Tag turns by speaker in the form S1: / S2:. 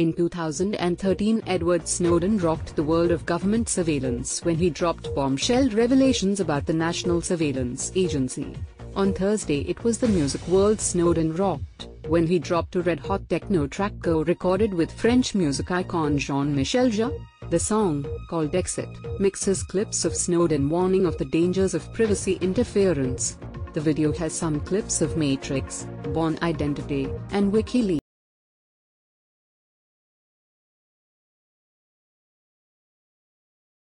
S1: In 2013, Edward Snowden rocked the world of government surveillance when he dropped bombshell revelations about the National Surveillance Agency. On Thursday, it was the music world Snowden rocked when he dropped a red-hot techno track co-recorded with French music icon Jean-Michel Jarre. The song, called Exit, mixes clips of Snowden warning of the dangers of privacy interference. The video has some clips of Matrix, Born Identity, and WikiLeaks.